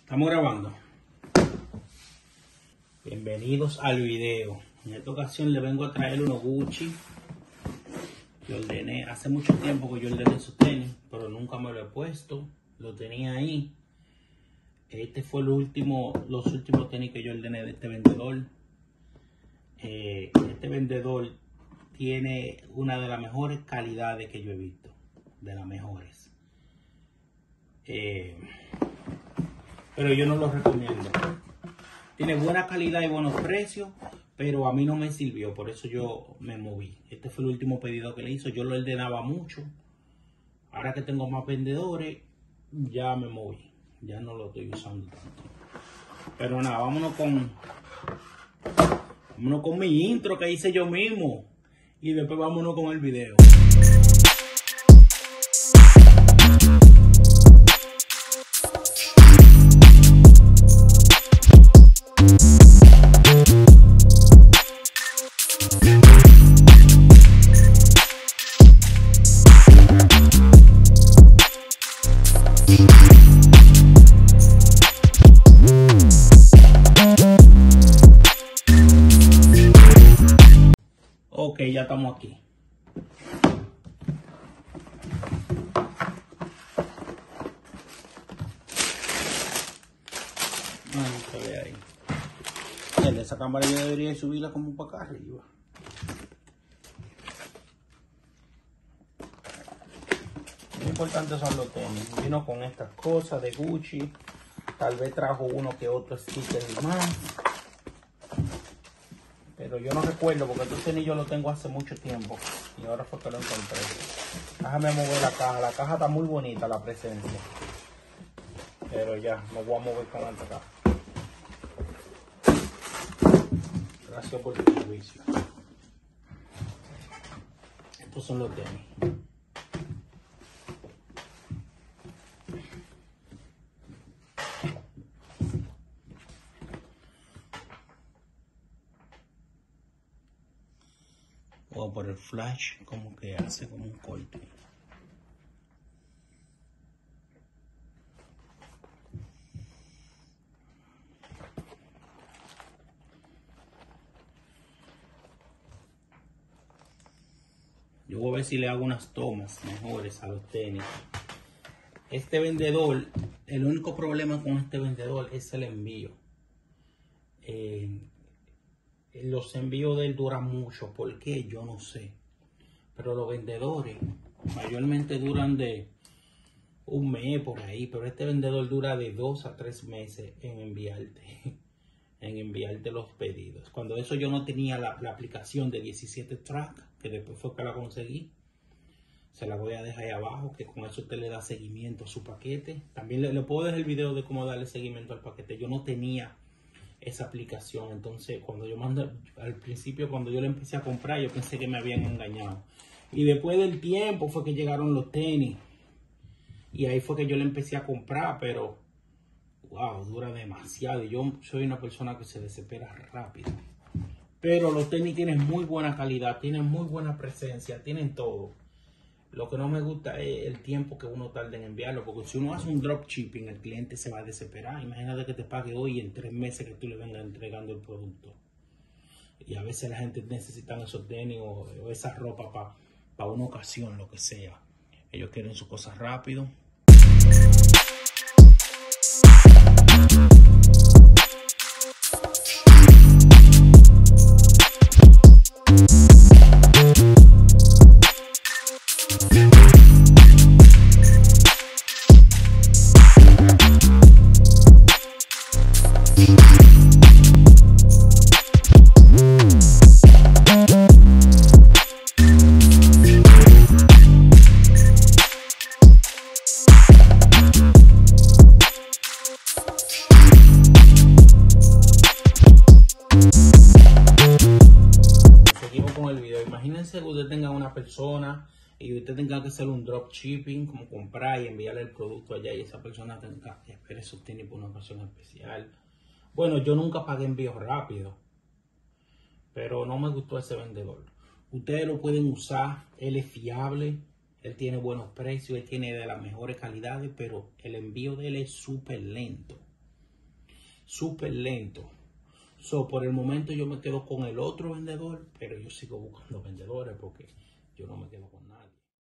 Estamos grabando. Bienvenidos al video. En esta ocasión le vengo a traer unos Gucci que ordené. Hace mucho tiempo que yo ordené esos tenis, pero nunca me lo he puesto. Lo tenía ahí. Este fue los últimos tenis que yo ordené de este vendedor. Este vendedor tiene una de las mejores calidades que yo he visto. De las mejores. Pero yo no lo recomiendo. Tiene buena calidad y buenos precios, pero a mí no me sirvió, por eso yo me moví. Este fue el último pedido que le hizo. Yo lo ordenaba mucho. Ahora que tengo más vendedores, ya me moví. Ya no lo estoy usando tanto. Pero nada, vámonos con mi intro que hice yo mismo. Y después vámonos con el video. Ok, ya estamos aquí. Se ve ahí. Esa cámara yo debería subirla como para acá arriba. Lo importante son los tenis. Vino con estas cosas de Gucci. Tal vez trajo uno que otro sticker más. Pero yo no recuerdo porque estos tenis yo lo tengo hace mucho tiempo. Y ahora fue que lo encontré. Déjame mover la caja. La caja está muy bonita, la presencia. Pero ya, me voy a mover con la caja. Gracias por tu servicio. Estos son los tenis. O por el flash, como que hace como un corte. Yo voy a ver si le hago unas tomas mejores a los tenis. Este vendedor, el único problema con este vendedor es el envío. Los envíos de él duran mucho. ¿Por qué? Yo no sé. Pero los vendedores mayormente duran de un mes por ahí. Pero este vendedor dura de 2 a 3 meses en enviarte los pedidos. Cuando eso yo no tenía la aplicación de 17 Track, que después fue que la conseguí. Se la voy a dejar ahí abajo, que con eso usted le da seguimiento a su paquete. También le puedo dejar el video de cómo darle seguimiento al paquete. Yo no tenía esa aplicación, entonces cuando yo mandé, al principio cuando yo le empecé a comprar, yo pensé que me habían engañado. Y después del tiempo fue que llegaron los tenis. Y ahí fue que yo le empecé a comprar, pero wow, dura demasiado. Y yo soy una persona que se desespera rápido. Pero los tenis tienen muy buena calidad, tienen muy buena presencia, tienen todo. Lo que no me gusta es el tiempo que uno tarda en enviarlo, porque si uno hace un dropshipping, el cliente se va a desesperar. Imagínate que te pague hoy y en 3 meses que tú le vengas entregando el producto. Y a veces la gente necesita esos tenis o esa ropa para una ocasión, lo que sea. Ellos quieren sus cosas rápido. Imagínense que usted tenga una persona y usted tenga que hacer un dropshipping, como comprar y enviarle el producto allá, y esa persona tenga que esperar esos tenis por una ocasión especial. Bueno, yo nunca pagué envíos rápidos, pero no me gustó ese vendedor. Ustedes lo pueden usar, él es fiable, él tiene buenos precios, él tiene de las mejores calidades, pero el envío de él es súper lento. súper lento. So, por el momento yo me quedo con el otro vendedor, pero yo sigo buscando vendedores porque yo no me quedo con nadie.